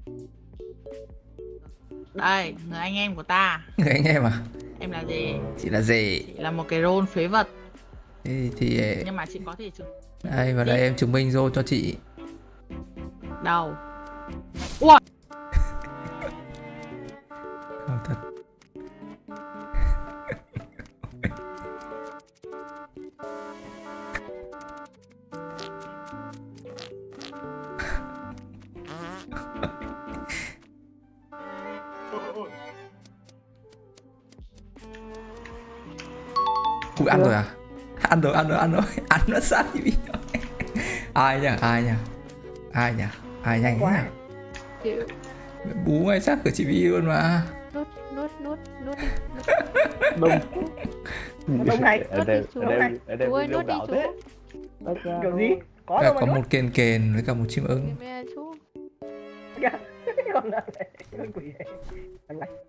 Đây, người anh em của ta. Người anh em à? Em là gì? Chị là gì? Chị là một cái role phế vật. Thì Nhưng mà chị có thể chứng. đây vào đây em chứng minh role cho chị. Đâu? Ui. Không thật. Ui, ăn rồi à? Ăn rồi ăn nó sát thì bị ai nhỉ ai nhanh quá. Bú ngay sát của chị Vi luôn mà. Nuốt Đông. Đông này. Ở đây chú ơi, nuốt đi chú. Kiểu gì? Có Cả đâu có mà một kền với cả một chim ưng. Mẹ chú. Con này, con quỷ này. Anh này.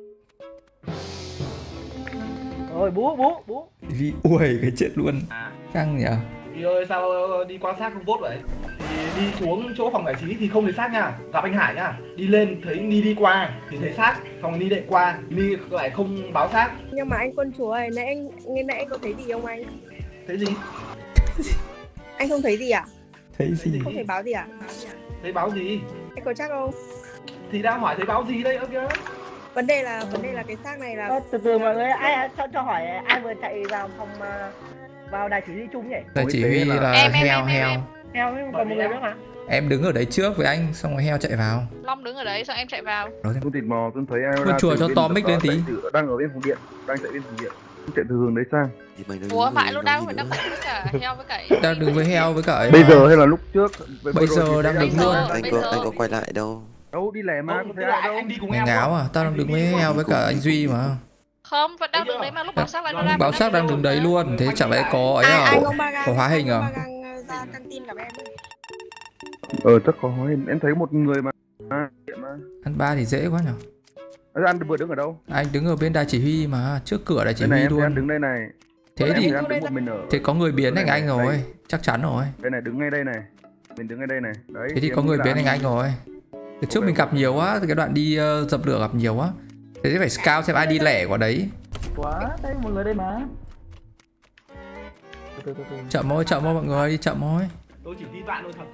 Rồi bú. Vi ui cái chết luôn. Căng nhỉ. Thì ơi sao đi quan sát không tốt vậy? Thì đi xuống chỗ phòng giải trí thì không thấy xác nha, gặp anh Hải nha. Đi lên thấy Ni đi qua thì thấy xác, xong Ni lại qua, Ni lại không báo xác. Nhưng mà anh quân chúa ơi, nãy anh có thấy gì không anh? Thấy gì? Anh không thấy gì à? Thấy gì? Không thấy báo gì à? Thấy báo gì? Anh có chắc không? Thì đang hỏi thấy báo gì đây ơ kìa. Vấn đề là cái xác này là Từ mọi người ai cho hỏi ai vừa chạy vào phòng vào đài chỉ huy chung nhỉ? Đài chỉ huy là Em. heo. Heo còn một người nữa mà. Em đứng ở đấy trước với anh xong rồi heo chạy vào. Long đứng ở đấy xong em chạy vào. Con thịt mò tôi thấy ai Con chùa cho to mic lên tí. đang ở bên phòng điện, đang chạy bên phòng điện. Chạy từ hướng đấy sang. Ủa mãi lúc đang phải đắp với cả heo với cả. Đang đứng với heo với cả ấy Bây mà. giờ hay là lúc trước? Bây giờ đang đứng luôn. Anh có quay lại đâu. Đâu đi lẻ mà, Không, có tức thấy là ai đâu. anh đi cùng Mày em. ngáo à? Tao đang đứng với heo với cả anh Duy mà. Không, vẫn đang đứng đấy mà lúc báo xác lại nó đang. Báo xác đang đứng đấy luôn. Thế chẳng lẽ có ấy à? anh ông ba gang. Có hóa hình à? Ba gang ra căng tin gặp em. Chắc có hóa hình. Em thấy một người mà. Ăn ba thì dễ quá nhở. Anh vừa đứng ở đâu? Anh đứng ở bên đài chỉ huy mà, trước cửa đài chỉ Đây này, huy em luôn. đứng đây này. Thế thì em đứng một mình ở. thế có người biến thành anh rồi, đây. chắc chắn rồi. Đây này, đứng ngay đây này. Mình đứng ngay đây này. Đấy. Thế thì có người biến thành anh rồi. Từ trước mình gặp nhiều quá, cái đoạn đi dập lửa gặp nhiều quá. Thế thì phải scout xem ai đi lẻ qua đấy. Quá, đây một người đây mà. Chậm thôi mọi người, đi chậm thôi. Tôi chỉ vi phạm thôi thật.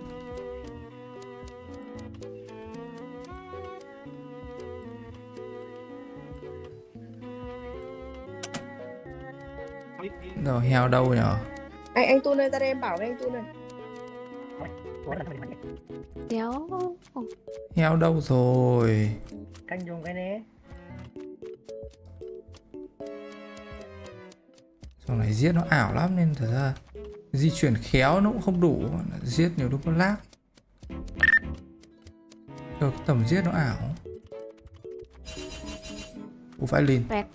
Rồi heo đâu nhở? Anh Tu ơi, ra đây em bảo với anh Tu ơi. Đéo. Heo đâu rồi? Canh dùng cái này. Trong này giết nó ảo lắm nên thật ra di chuyển khéo nó cũng không đủ, giết nhiều lúc nó lag. Rồi tầm giết nó ảo. Ủa phải lìn. Vẹt.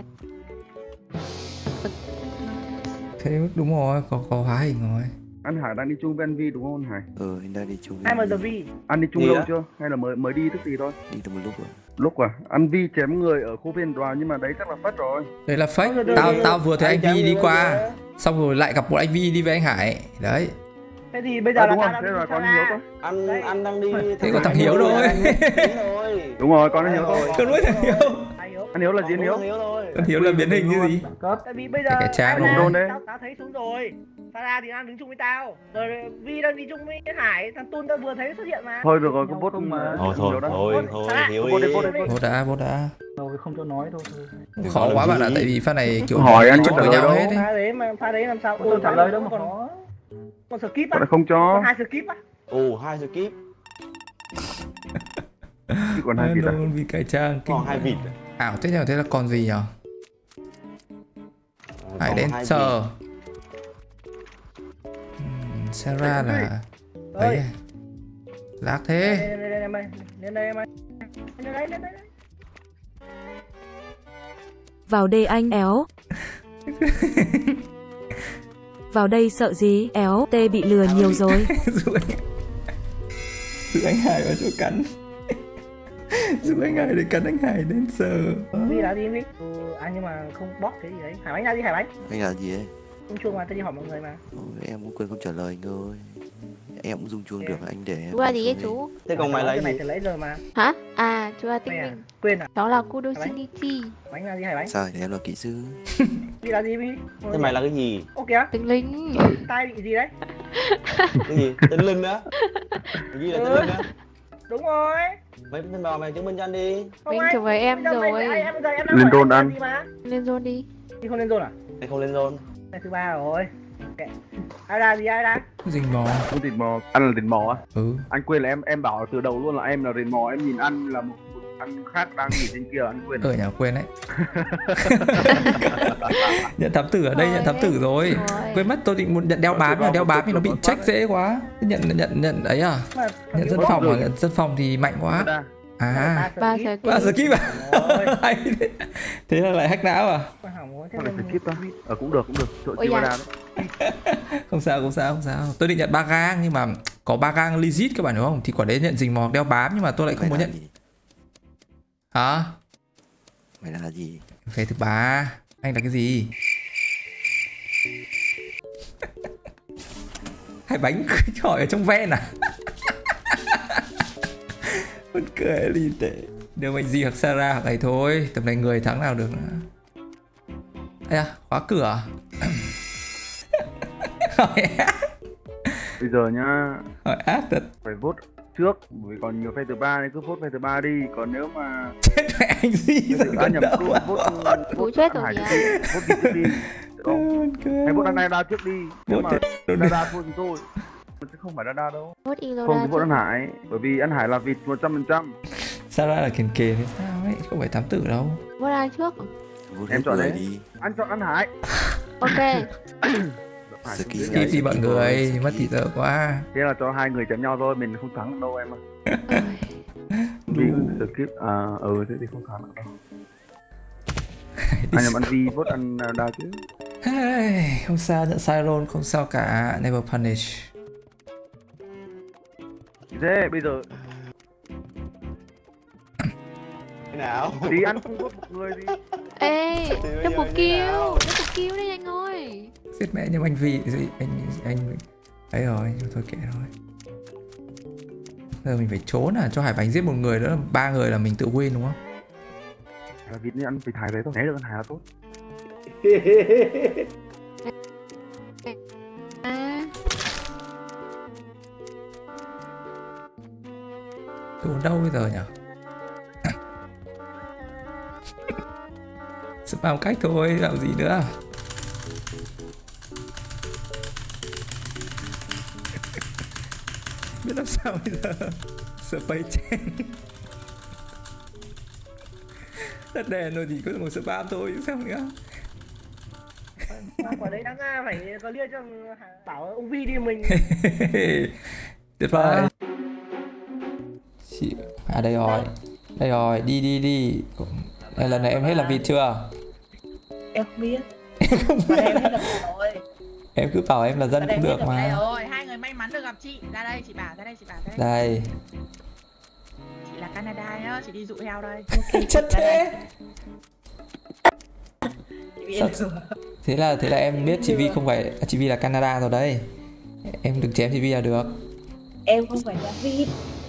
Thế đúng rồi, có hóa hình rồi. Anh Hải đang đi chung với anh Vi đúng không anh Hải? Anh đang đi chung. Ai mà The Vi? Anh đi chung lâu chưa? Hay là mới đi tức gì thôi? Đi được một lúc rồi. Lúc à? Anh Vi chém người ở khu viên đoàn nhưng mà đấy chắc là phất rồi. Đây là fake. Tao vừa thấy anh Vi đi qua, xong rồi lại gặp một anh Vi đi với anh Hải. Đấy. Thế thì bây giờ là đúng tao rồi, đang thế đi rồi theo con Hiếu ra. thôi. Anh đang đi. Thế có thằng Hiếu thôi. Đúng rồi, con Hiếu thôi. Con nuôi thằng Hiếu. Anh Hiếu là gì anh Hiếu? Con Hiếu là biến hình như gì? Tại vì bây giờ Cái trang này. tao thấy xuống rồi. Sarah thì đang đứng chung với tao. Rồi Vi đang đi chung với Hải, thằng Tun tao vừa thấy xuất hiện mà. Thôi được rồi, con bốt mà. Thôi, Hiếu Vô đi. Vô đã. Rồi không cho nói thôi. Khó quá bạn ạ, tại vì pha này kiểu hỏi anh chung có với trả lời nhau đâu. hết ấy. Pha đấy làm sao tôi trả lời đâu mà có. Con skip á? Con không cho. Con 2 skip á? 2 skip. Chứ còn 2 vịt à? Vì cái trang Còn 2 vịt. ảo tiếp theo thế là còn gì nhở? Hải Dancer. Sarah là đấy à? Lác thế. Lên đây em ơi. Lên đây. Vào đây anh éo. Vào đây sợ gì, éo, tê bị lừa nhiều rồi. Giữ anh Hải vào chỗ cắn. Giữ anh Hải để cắn anh Hải Dancer. Vi là gì Vi? Nhưng mà không bóc cái gì đấy. Hải Bánh ra đi Hải Bánh. Anh làm gì ấy? Không chuông mà, tôi đi hỏi mọi người mà. Em cũng quên không trả lời anh ơi. Em cũng dùng chuông được, anh để em. Chú là gì ấy chú? Thế còn mày lấy cái này gì? thì lấy rồi mà. Hả? À, chú là tinh Mày à? minh. Quên à? Đó là Kudo Shinichi. Bánh là gì hả bánh? Sao thì em là kỹ sư. Vì là gì Vi? Thế mày là cái gì? Ô kìa, Tinh linh. tay bị gì đấy? Cái gì? Tinh linh đó? Cái gì là tinh linh đó? Đúng rồi. Mày tên bò mày chứng minh cho anh đi. Không Mình ai- chụp với em Đâu, rồi. em đang Lên hỏi đôn anh ăn. gì mà? Lên zone đi. Đi không lên zone à? Mày không lên zone. Này thứ ba rồi. Kệ. Ai ra gì ai ra? Rình mò. Muốn thịt mò, ăn là thịt mò á. Ừ. Anh quên là em bảo từ đầu luôn là em là thịt mò, em nhìn ăn là một ăn khác đang nhìn trên kia, anh quên. Ở nhà quên đấy. Nhận thám tử ở đây, nhận thám tử rồi. Quên mất, tôi định muốn nhận đeo bám, nhưng mà đeo bám thì nó bị check dễ quá. Nhận ấy à? Nhận dân phòng à? Nhận dân phòng thì mạnh quá. À, Ba giờ skip à? Hay thế. Thế là lại hack não à? Sao lại skip ta? Cũng được, chỗ Ôi chiêu dạ. ra đấy. Không sao. Tôi định nhận 3 gang nhưng mà có 3 gang legit các bạn hiểu không? Thì quả đấy nhận rình mò đeo bám nhưng mà tôi lại không muốn nhận. Hả? Mày là gì? Phê thứ 3. Anh là cái gì? Hai bánh hỏi ở trong ven à? Vẫn cười đi tệ. Đều mày gì hoặc Sarah hoặc ấy thôi. Tầm này người thắng nào được nữa. Ây à, khóa cửa. Hỏi ác. Bây giờ nhá, Hỏi ác thật. phải vote trước, vì còn nhiều phe thứ ba nên cứ vote phe thứ ba đi. Còn nếu mà Chết mẹ anh gì phe rồi thứ ba nhầm đâu cứ à? Chú chết rồi Hải kìa. trước đi, vote đi trước đi. Được không? Hay vote anh Đa trước đi. Nếu mà Đa thôi thì thôi. Chứ không phải Đa đâu. Vote Không Iloda thì vote An Hải, bởi vì An Hải là vịt 100%. Sarah là kền kề thế sao ấy? Không phải thám tử đâu. Vote ai trước? Vote Em hết chọn người đấy. đi. Anh chọn An Hải. Ok. Skip đi mọi người, mất thì giờ quá. Thế là cho hai người chém nhau thôi, mình không thắng được đâu em ạ. Vì skip thế thì không thắng được đâu. Anh nhầm ăn Vi vote ăn Đa chứ. Không sao, nhận sai roll không sao cả. Never punish. Thế bây giờ Thế nào? đi ăn không vote một người đi. Ê, double kill đi anh ơi. Giết mẹ nhưng anh vì gì anh ấy rồi, nhưng thôi kệ thôi. Giờ mình phải trốn à, cho Hải Bánh giết một người nữa, 3 người là mình tự win đúng không? Là vịt nên ăn vịt Hải đấy, tôi thấy được An Hải là tốt. À, Trốn đâu bây giờ nhỉ? Spam cách thôi, làm gì nữa. Biết làm sao bây giờ. Space chain. Tắt đèn rồi thì có một spam thôi chứ sao nữa. Quả đấy đáng ra phải có liên cho bảo ông Vi đi mình. Tuyệt vời. Chị... À đây rồi, đi. Đây, lần này em hết làm vịt chưa? Em không biết. Không Mà biết. em hết làm rồi. Em cứ bảo em là dân cũng được Đây mà. rồi, hai người may mắn được gặp chị. Ra đây, chị bảo, ra đây. Đây. Chị là Canada nhá, chị đi dụ heo đây. Chất thế. Chị biết rồi. Thế là em biết chị Vi không phải, chị Vi là Canada rồi đấy. Em đừng chém chị Vi là được. Em không phải là vịt.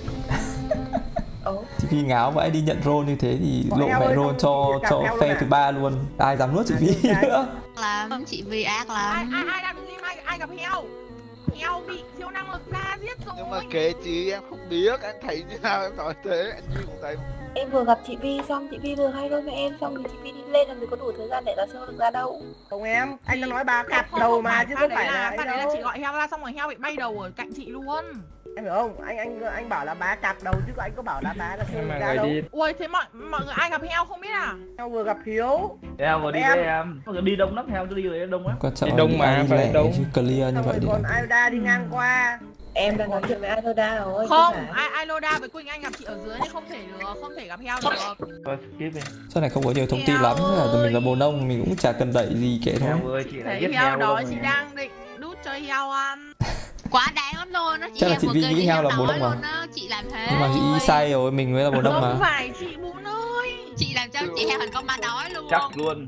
Chị Vi ngáo vãi đi nhận role như thế thì lộ mẹ role cho phe thứ 3 luôn. Ai dám nuốt chị Vi nữa. lắm, chị Vi ác lắm. Ai đang im, ai gặp heo? Heo bị siêu năng lực ra giết rồi. Nhưng mà kệ chị, em không biết, anh thấy như nào em nói thế, anh Duy cũng thấy. Em vừa gặp chị Vi xong, chị Vi vừa hay đôi với em xong rồi chị Vi đi lên làm gì có đủ thời gian để là show được ra đâu. Không em, anh đã nói bà cặp đầu mà chứ không phải là Phát đấy là chị gọi heo ra xong rồi heo bị bay đầu ở cạnh chị luôn. Em hiểu không? Anh bảo là bà cặp đầu chứ anh có bảo là bà là show được ra đâu. Ui thế mọi người ai gặp heo không biết à? Heo vừa gặp Hiếu. Heo vừa đi với em. Mọi người đi đông lắm, heo cứ đi rồi đông lắm. Quan trọng đông mà phải đông chứ clear như vậy đi. Còn Ida đi ngang qua. Em đang nói chuyện với Aloda rồi. Không, Aloda với Quỳnh Anh gặp chị ở dưới nên không thể gặp heo được. Thôi skip đi. Sau này không có nhiều thông tin lắm, là mình là bồ nông mình cũng chả cần đẩy gì kệ thôi. Heo ơi, chị lại giết heo heo đó luôn chị rồi. đang định đút cho heo ăn. Quá đáng lắm luôn đó chị. Chắc là em chị vừa Vi kêu nghĩ chị heo em là bồ nói nông luôn mà. đó, chị làm thế. Nhưng mà chị sai rồi, mình mới là bồ nông Không mà. phải chị bún ơi. Chị làm cho chị heo thành con ma đói luôn. Chắc luôn.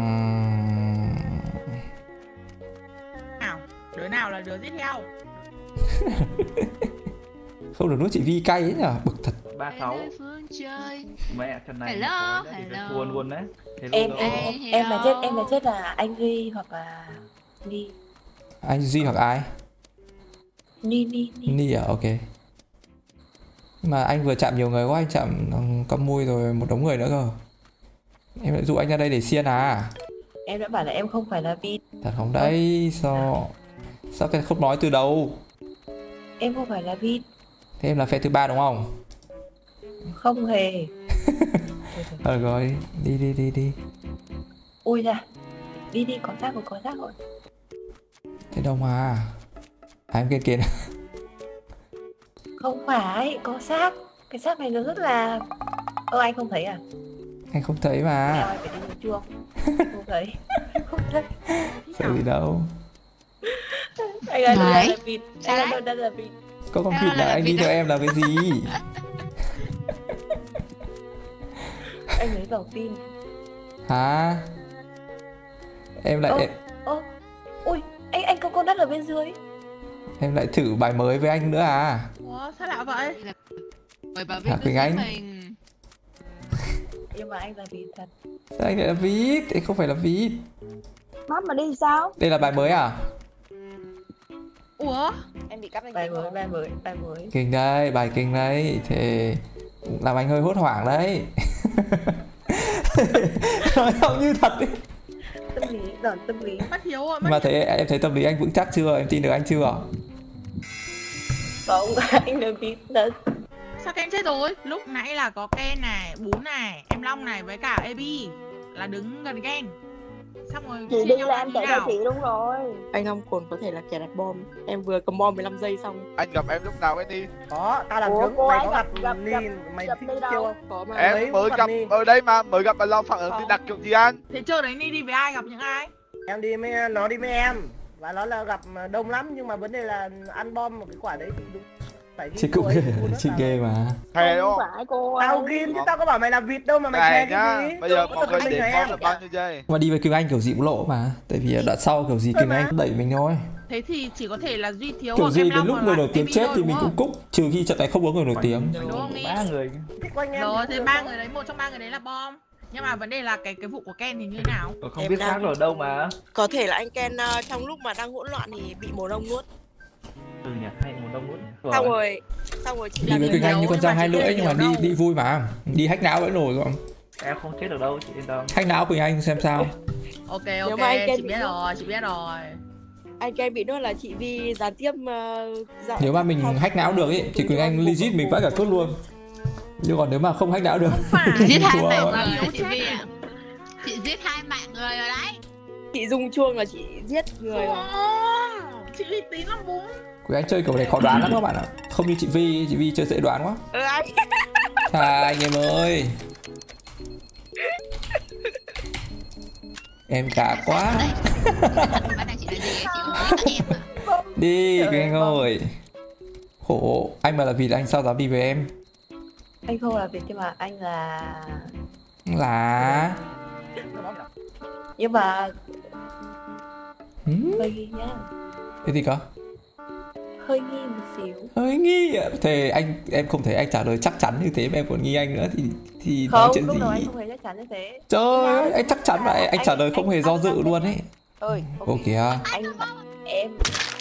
Nào, đứa nào là đứa giết heo? Không được nuốt chị Vi cay ấy nhở, bực thật. 36. Mẹ chân này Hello, thì hello. thua luôn đấy. Em mà chết là anh Duy hoặc là Ni. Anh Duy hoặc ai? Ni à, ok. Nhưng mà anh vừa chạm nhiều người quá, anh chạm con mui rồi một đống người nữa cơ. Em lại dụ anh ra đây để xiên à? Em đã bảo là em không phải là Vi. Thật không đấy, sao cái không nói từ đầu? Em không phải là Vi. Thế em là phe thứ 3 đúng không? Không hề. Rồi, đi. Ui da. Đi, có xác rồi. Thế đâu mà. Em kiến. Không phải, có xác. Cái xác này nó rất là... anh không thấy à? Anh không thấy mà. Em phải đi chuông. Không thấy. Sợ gì đâu. Anh ơi, đây là vịt. Đây là vịt. Có con vịt là anh đi theo em là cái gì? Anh lấy đầu tin. Hả? Em lại... Ui, anh có con đất ở bên dưới. Em lại thử bài mới với anh nữa à? Ủa, sao lạ vậy? Mời bà Hả Quỳnh Anh? Nhưng mà anh là vịt thật. Sao anh lại là vịt? Anh không phải là vịt. Mắt mà đi sao? Đây là bài mới à? Ủa? Em bị cắt anh bài mới. Kinh đấy, bài kinh đấy. Thì làm anh hơi hốt hoảng đấy. Nói không như thật ấy. Tâm lý. Mất hiếu rồi. Mà thấy em thấy tâm lý anh vững chắc chưa? Em tin được anh chưa? Không, anh là vịt thật. Sao Ken chết rồi? Lúc nãy là có Ken này, Bún này, em Long này với cả AB là đứng gần Ken. Xong rồi chị đi là em chạy theo chị đúng rồi. Anh Long còn có thể là kẻ đặt bom. Em vừa cầm bom 15 giây xong. Anh gặp em lúc nào ấy đi? Có, ta làm chứng. Mày có gặp Ni, mày thích chiêu không? Có mà. Em mới gặp ở đây mà, mới gặp bà Long phẳng ở đặt kiểu gì anh? Thế trước đấy Ni đi với ai, gặp những ai? Em đi với nó đi với em. Và nó là gặp đông lắm, nhưng mà vấn đề là ăn bom một cái quả đấy thì đúng. Chị cũng ghê, chị ghê mà. Thề đúng Không không? phải cô Tao ghim chứ tao có bảo mày là vịt đâu mà mày thề cái gì. Bây giờ mọi người đến bom là bao nhiêu giây? Mà đi với Kim Anh kiểu gì cũng lộ mà. Tại vì ở đoạn sau kiểu gì Kim Anh đẩy mình thôi. Thế thì chỉ có thể là Duy thiếu Kiểu hoặc gì em đến Long lúc hoặc người là nổi tiếng AB chết thôi, thì đúng mình không? cũng cúc. Trừ khi trận này không có người nổi tiếng. Đúng không Ni? 3 người. Rồi, thế 3 người đấy, một trong 3 người đấy là bom. Nhưng mà vấn đề là cái vụ của Ken thì như thế nào? Không biết xác ở đâu mà. Có thể là anh Ken trong lúc mà đang hỗn loạn thì bị mùa đông nuốt. Ừ nhỉ, hay mùa đông nuốt. Xong rồi chị Đi với Quỳnh Anh như con dao hai lưỡi nhưng mà đi vui mà. Đi hack não vẫn nổi rồi. Em không chết được đâu, chị yên tâm. Hack não Quỳnh Anh xem sao. Ok, chị biết rồi. Anh Ken bị nuốt là chị Vi gián tiếp Nếu mà mình hack não được ấy thì Quỳnh Anh legit mình vãi cả cốt luôn. Nhưng còn nếu mà không hack não được Chị giết 2 mạng người chị Vi ạ. Chị giết 2 mạng người rồi đấy. Chị dùng chuông là chị giết người rồi. Chị uy tín lắm Bún. Quỳnh Anh chơi kiểu này khó đoán lắm các bạn ạ. Không như chị Vi chơi dễ đoán quá. Anh. Anh em ơi. Em cả quá. Đi Quỳnh Anh ơi. Khổ, anh mà là vịt anh sao dám đi với em? Anh không là vịt nhưng mà anh là... Nhưng mà... Hơi nghi nhá. Cái gì cơ? Hơi nghi một xíu. Hơi nghi ạ. Thế em không thấy anh trả lời chắc chắn như thế mà em còn nghi anh nữa thì nói chuyện gì? Không, lúc đầu anh không hề chắc chắn như thế. Trời ơi, anh chắc chắn mà anh trả lời không hề do dự luôn ấy. Ơi, ô kìa. Anh em.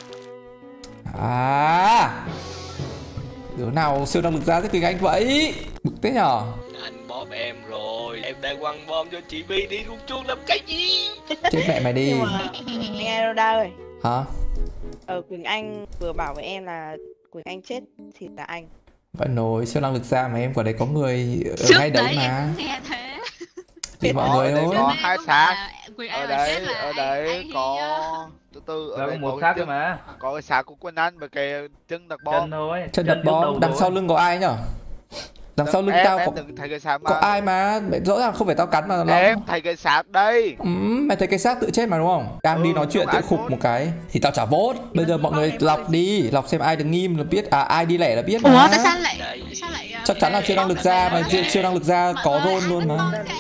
À, đứa nào siêu năng lực ra thế Quỳnh Anh vậy? Bực thế nhở? Anh bom em rồi, em đang quăng bom cho chị Vi đi rung chuông làm cái gì? Chết mẹ mày đi. Nghe Roda ơi. Hả? Quỳnh Anh vừa bảo với em là Quỳnh Anh chết thì là anh. Vẫn nổi siêu năng lực ra mà em quả đấy có người ở Trước ngay đấy đấy mà. Em nghe thế. Thì mọi người thôi. Có 2 xác. Ở đấy có từ ở đây đây một xác cơ mà. Có cái xác của Quỳnh Anh và cái chân đặt bom. Chân thôi. Chân đặt bom. Đằng sau lưng có ai nhở? Đằng sau lưng tao có ai mà rõ ràng không phải tao cắn mà nó. Em thấy cái xác đây. Mày thấy cái xác tự chết mà đúng không? Đang đi nói chuyện tự khục một cái thì tao chả vote. Bây giờ mọi người lọc đi, lọc xem ai đứng im là biết, ai đi lẻ là biết mà. Ủa tại sao lại chắc chắn là siêu năng lực ra mà siêu năng lực ra có role luôn mà.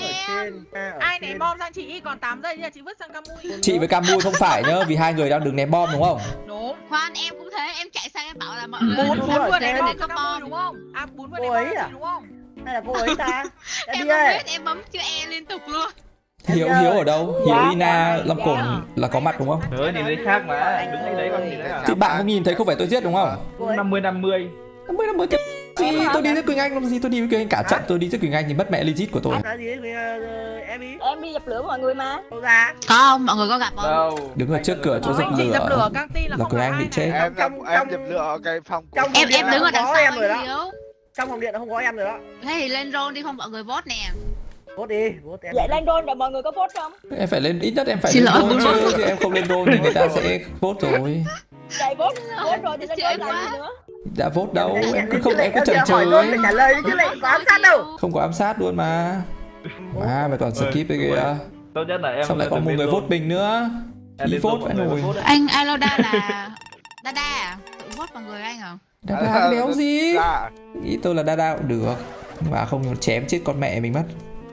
lên. Ai ném bom sang chị còn 8 giây nha, chị vứt sang Camui. Chị với Camui không phải nhá, vì hai người đang đứng ném bom đúng không? Đúng. Khoan em cũng thế, em chạy sang em bảo là mọi người Bún vừa ném ném bom có sang bom Camui đúng không? À Bún vừa Cô ném ấy bom à? chị đúng không? Hay là cô ấy ta? em Đi không ơi. biết, em bấm chữ E liên tục luôn. Hiếu ở đâu? Hiếu Ina Long Cồn là có mặt đúng không? Nhớ nhìn thấy khác mà, đứng ngay đấy còn nhìn thấy à? Thì bạn không nhìn thấy không phải tôi giết đúng không? 50-50. 50 cái gì? Tôi đi giết Quỳnh Anh làm gì? Tôi đi với Quỳnh Anh cả trận tôi đi giết Quỳnh Anh thì mất mẹ legit của tôi. Em đi dập lửa mọi người mà. Đâu ra? Có không? Mọi người có gặp không? Đâu. Đứng ở trước cửa chỗ dập lửa là Quỳnh Anh bị chết. Em dập lửa ở cái phòng của Em đứng ở đằng sau em rồi anh đó. Hiếu. Trong phòng điện nó không có em rồi đó. Thế thì lên roll đi không mọi người vote nè. Vote đi, vote em. Vậy lên đôn rồi mọi người có vote không? Em phải lên, ít nhất em phải lên đôn chứ, thì em không lên đôn thì người ta sẽ vote rồi. Vậy vote rồi thì lên đôn làm gì nữa? Đã vote đâu, em cứ không, em cứ chần chừ hỏi ấy. trả lời chứ lại có ám sát đâu. Không có ám sát luôn mà. Mà mày toàn skip cái kìa. Tốt nhất là em. Xong lại còn một người vote mình nữa. Ý vote phải nổi. Anh Aloda là Dada à? Tự vote vào người anh à? Dada cái đéo gì? Ý tôi là Dada cũng được. Nhưng mà không chém chết con mẹ mình mất.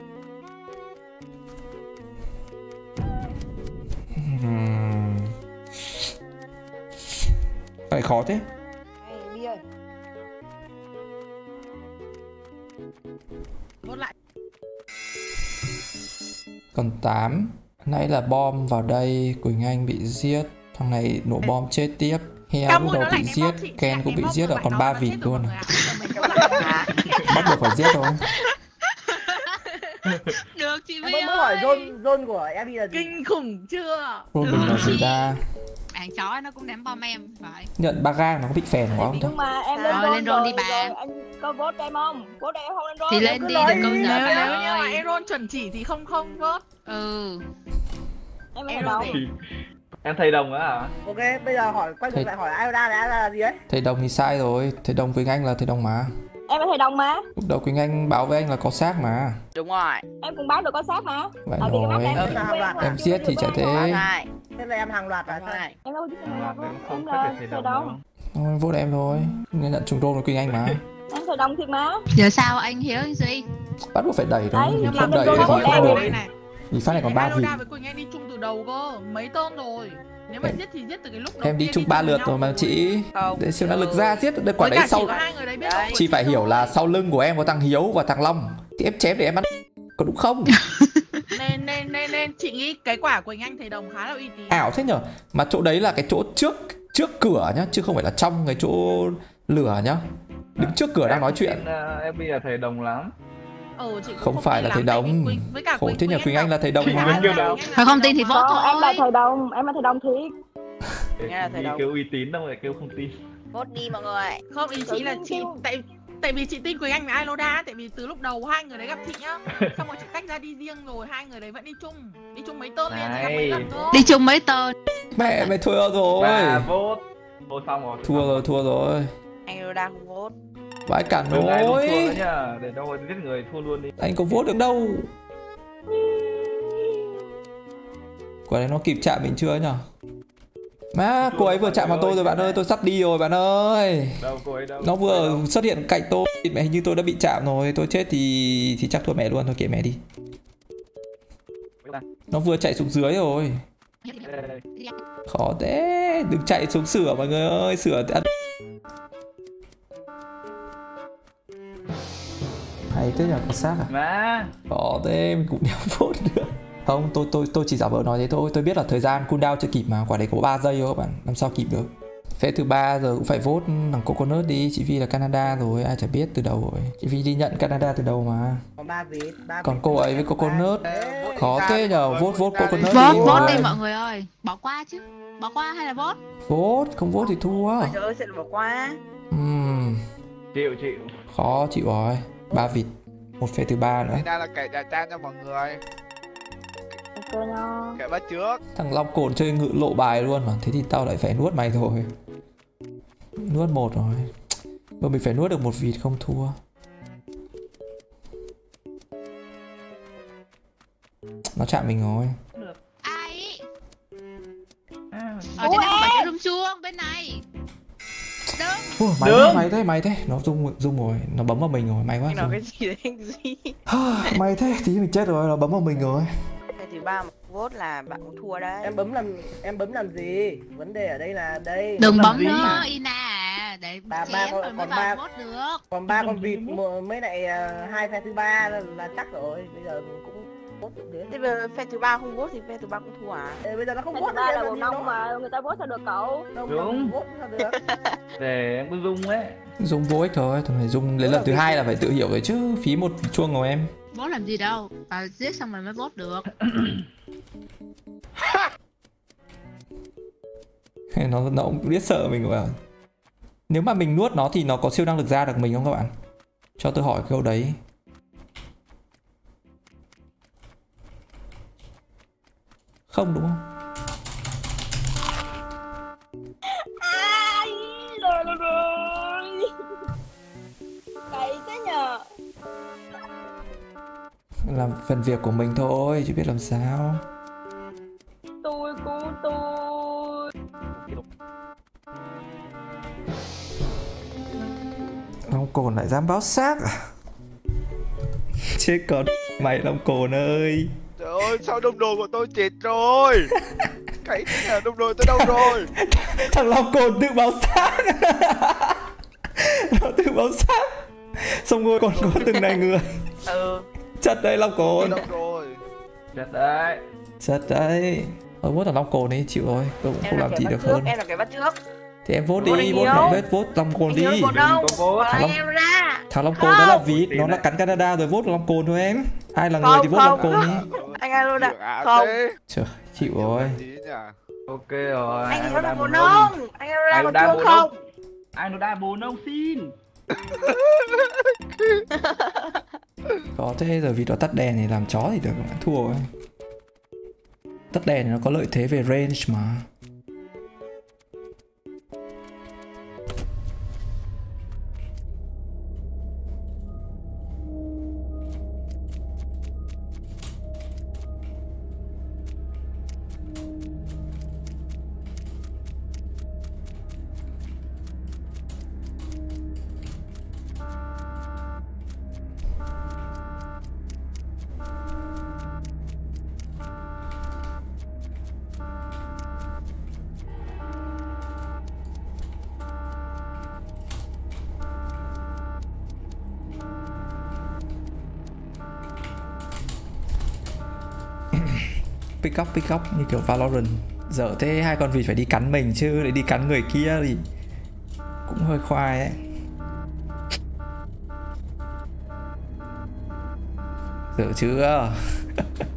Phải khó thế. Đi ơi. Vote lại. Còn 8. Nãy là bom vào đây, Quỳnh Anh bị giết. Thằng này nổ bom chết tiếp. Heo lúc đầu bị giết, Ken cũng bị giết rồi, còn 3 vịt luôn. Bắt buộc phải giết thôi. Được chị Vi ơi. Mới hỏi zone của em là gì? Kinh khủng chưa? Role mình là gì ta? Bạn chó nó cũng ném bom em phải. Nhận ba gang nó có bị phèn quá không? Nhưng mà em lên roll đi bà. Anh có vote em không? Vote em không lên roll. Thì lên đi đừng công giờ bà ơi. Nếu mà em roll chuẩn chỉ thì không vote. Ừ. Em đâu? Em thầy đồng á hả? Ok, bây giờ hỏi quay ngược lại hỏi Ioda là gì đấy? Thầy đồng thì sai rồi, thầy đồng Quỳnh Anh là thầy đồng mà. Em là thầy đồng mà. Lúc đầu Quỳnh Anh báo với anh là có xác mà. Đúng rồi. Em cũng báo được có xác mà. Vậy rồi, em giết thì chả thế. Thế là em hàng loạt là sao? Em đâu giết em không phải thầy đồng. Thôi vote em thôi, nên nhận trùng role với Quỳnh Anh mà. Em thầy đồng thiệt mà. Giờ sao anh Hiếu anh Duy? Bắt buộc phải đẩy thôi, Đấy, không đẩy thì không được. Vì phát này còn 3 vịt. Với Quỳnh Anh đi chung từ đầu cơ, mấy tên rồi. Nếu mà giết thì giết từ cái lúc đầu. Em đi chung 3 lượt rồi mà chị. Để siêu năng lực ra giết được quả đấy sau. Chị phải hiểu là sau lưng của em có thằng Hiếu và thằng Long. Thì em chém để em bắn. Có đúng không? Nên chị nghĩ cái quả Quỳnh Anh thầy đồng khá là uy tín. Ảo thế nhở? Mà chỗ đấy là cái chỗ trước cửa nhá, chứ không phải là trong cái chỗ lửa nhá. Đứng trước cửa đang nói chuyện. Em là thầy đồng lắm. Chị không phải là thầy đồng. Khổ thế nhờ, Quỳnh Anh là thầy đồng mà. Thôi không tin thì vote thôi. Em là thầy đồng, em là thầy đồng thiệt. Nghe là thầy đồng. Kêu uy tín đâu lại kêu không tin. Vote đi mọi người. Không, ý chị là chị tại vì chị tin Quỳnh Anh với Iloda, tại vì từ lúc đầu hai người đấy gặp chị nhá, xong rồi chị tách ra đi riêng rồi hai người đấy vẫn đi chung mấy tên liền, gặp mấy lần thôi. Đi chung mấy tên. Mẹ mày thua rồi. Vote xong rồi. Thua rồi. Anh Roda không vote. Vãi cả nỗi. Để đâu giết người thua luôn đi. Anh có vote được đâu. Quả đấy nó kịp chạm mình chưa nhở? Má, cô ấy vừa chạm vào tôi rồi bạn ơi, tôi sắp đi rồi bạn ơi. Đâu, cô ấy đâu. Nó vừa xuất hiện cạnh tôi, mẹ hình như tôi đã bị chạm rồi, tôi chết thì chắc thua mẹ luôn, thôi kệ mẹ đi. Nó vừa chạy xuống dưới rồi. Khó thế, đừng chạy xuống sửa mọi người ơi, sửa hay thế nhở, có xác à? Má. Khó thế, mình cũng đéo vote được. Không, tôi chỉ giả vờ nói thế thôi, tôi biết là thời gian cooldown chưa kịp mà, quả đấy có 3 giây thôi các bạn, làm sao kịp được. Phép thứ 3 giờ cũng phải vote thằng Coconut đi, chị Vi là Canada rồi, ai chả biết từ đầu rồi. Chị Vi đi nhận Canada từ đầu mà. Còn 3 vịt, còn cô ấy với Coconut. Khó thế nhờ, vote Coconut đi. Vote đi mọi người ơi, bỏ qua chứ. Bỏ qua hay là vote? Vote, không vote thì thua. Trời ơi, sẽ bỏ qua. Chịu. Khó chịu rồi, 3 vịt, một phép thứ 3 nữa. Đây là kẻ trả trang cho mọi người. Kẻ bắt trước. Thằng Long Cồn chơi ngự lộ bài luôn mà, thế thì tao lại phải nuốt mày rồi. Nuốt một rồi. Mà mình phải nuốt được một vịt không thua. Nó chạm mình rồi. Ai? Ở trên đây không phải cái room chuông bên này. Mày thế, nó rung rồi, nó bấm vào mình rồi, may quá. Anh nói cái gì đấy anh Duy? Mày thế, tí mình chết rồi, nó bấm vào mình rồi. Cái thứ ba mà vote là bạn cũng thua đấy. Em bấm làm gì? Vấn đề ở đây là đây. Đừng bấm nữa, Ina à, để chén rồi mới vào vote được. Còn 3 con vịt mới lại 2 phe thứ ba là chắc rồi. Bây giờ cũng vote được. Thế bây giờ phe thứ ba không vote thì phe thứ ba cũng thua à? Bây giờ nó không Phe vote thứ ba là nữa, bồ nông mà người ta vote sao được cậu? Đúng. Vote sao được? Để em cứ rung ấy. Rung vô ích thôi, thằng này rung đến lần thứ 2 là phải tự hiểu rồi chứ, phí một chuông rồi em. Vote làm gì đâu, giết xong rồi mới vote được. Nó cũng biết sợ mình rồi. Nếu mà mình nuốt nó thì nó có siêu năng lực ra được mình không các bạn? Cho tôi hỏi câu đấy. Không đúng không? Rồi. Cậy thế nhờ. Làm phần việc của mình thôi, chứ biết làm sao. Tôi của tôi. Long cồn lại dám báo xác à? Chết con mày Long cồn ơi. Trời ơi, sao đồng đội của tôi chết rồi? Cái nhà đồng đội tôi đâu rồi? Thằng Long cồn tự báo xác. Nó tự báo xác. Xong rồi còn có từng này người. Chất đấy Long cồn. Chất đấy. Chất đấy. Vote thằng Long cồn ấy chịu rồi. Tôi cũng không làm gì được hơn. Em là cái bắt trước. Thì em vote đi, vote Long cồn đi. Thằng Long cồn đó là vịt, nó là cắn Canada rồi, vote Long cồn thôi em. Ai là người thì vote Long cồn đi. Anh Aloda không. Trời, chịu rồi. Ok rồi. Anh Aloda bồ nông. Anh Aloda có chưa không? Anh Aloda bồ nông xin. Có thế giờ vì nó tắt đèn thì làm chó thì được, thua rồi. Tắt đèn thì nó có lợi thế về range mà. Pick up như kiểu Valorant. Giờ thế hai con vịt phải đi cắn mình chứ để đi cắn người kia thì cũng hơi khoai ấy. Giờ chưa